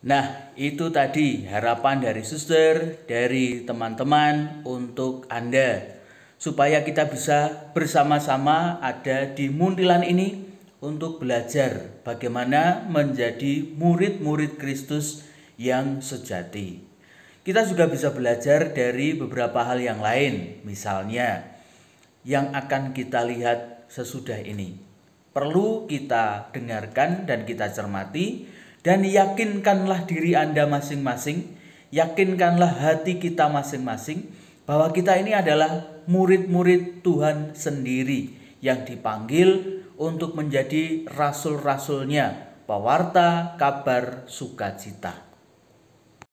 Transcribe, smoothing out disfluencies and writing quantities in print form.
Nah, itu tadi harapan dari suster, dari teman-teman untuk Anda. Supaya kita bisa bersama-sama ada di Muntilan ini untuk belajar bagaimana menjadi murid-murid Kristus yang sejati. Kita juga bisa belajar dari beberapa hal yang lain, misalnya yang akan kita lihat sesudah ini. Perlu kita dengarkan dan kita cermati, dan yakinkanlah diri Anda masing-masing, yakinkanlah hati kita masing-masing bahwa kita ini adalah murid-murid Tuhan sendiri yang dipanggil untuk menjadi rasul-rasulnya, pewarta kabar sukacita.